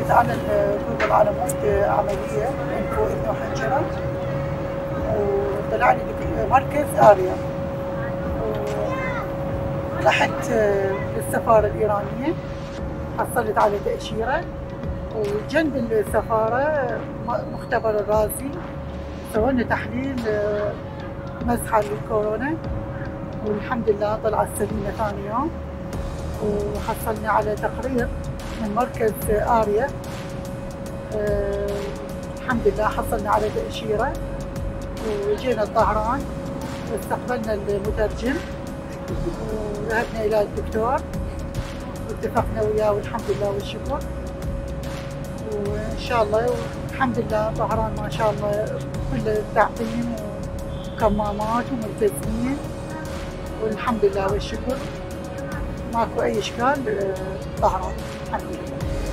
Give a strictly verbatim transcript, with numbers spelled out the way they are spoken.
كنت على جوجل على مود عملية انفو إذن وحنجرة، وطلع لي مركز آريا، ورحت للسفارة الإيرانية، حصلت على تأشيرة، وجنب السفارة مختبر الرازي، سوينا تحليل مسحة للكورونا، والحمد لله طلعت سليمة ثاني يوم، وحصلنا على تقرير من مركز آريا. أه الحمد لله حصلنا على تأشيرة، وجينا طهران واستقبلنا المترجم وذهبنا إلى الدكتور واتفقنا وياه، والحمد لله والشكر. وإن شاء الله والحمد لله طهران ما شاء الله كله تعقيم وكمامات وملتزمين، والحمد لله والشكر ماكو أي إشكال. طهران الحمد لله.